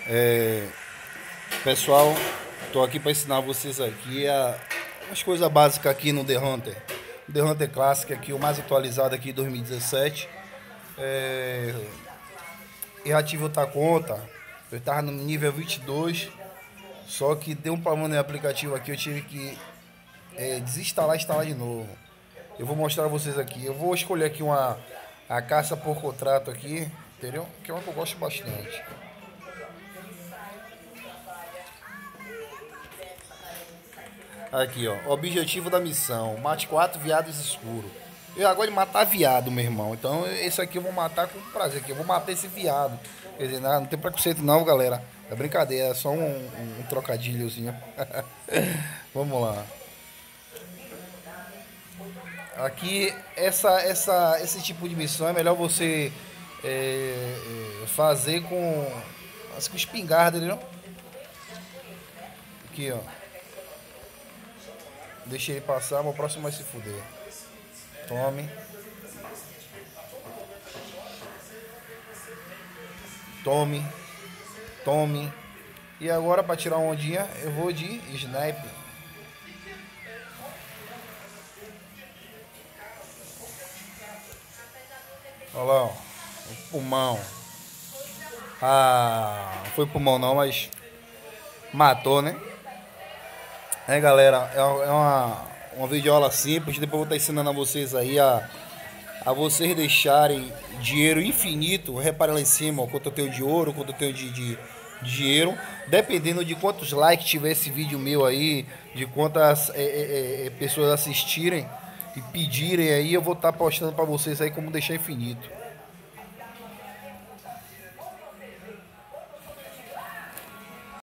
Pessoal, tô aqui para ensinar vocês aqui as coisas básicas aqui no The Hunter. The Hunter Classic aqui, o mais atualizado aqui 2017. Eu ativei outra conta, eu tava no nível 22, só que deu um problema no aplicativo aqui, eu tive que desinstalar e instalar de novo. Eu vou mostrar a vocês aqui. Eu vou escolher aqui a caça por contrato aqui, entendeu? Que é uma que eu gosto bastante. Aqui, ó. Objetivo da missão: mate 4 viados escuros. Eu agora de matar viado, meu irmão. Então, esse aqui eu vou matar com prazer. Aqui. Eu vou matar esse viado. Quer dizer, não tem preconceito, não, galera. É brincadeira, é só um trocadilhozinho. Vamos lá. Aqui, esse tipo de missão é melhor você fazer com espingarda, entendeu? Aqui, ó. Deixa ele passar, mas o próximo vai se fuder. Tome. Tome. Tome. E agora, para tirar uma ondinha, eu vou de sniper. Olha lá, ó. O pulmão. Ah, não foi pulmão não, mas matou, né? Galera, é uma videoaula simples. Depois eu vou estar ensinando a vocês aí a vocês deixarem dinheiro infinito. Repara lá em cima, ó, quanto eu tenho de ouro, quanto eu tenho de dinheiro. Dependendo de quantos likes tiver esse vídeo meu aí, de quantas pessoas assistirem e pedirem aí, eu vou estar postando para vocês aí como deixar infinito.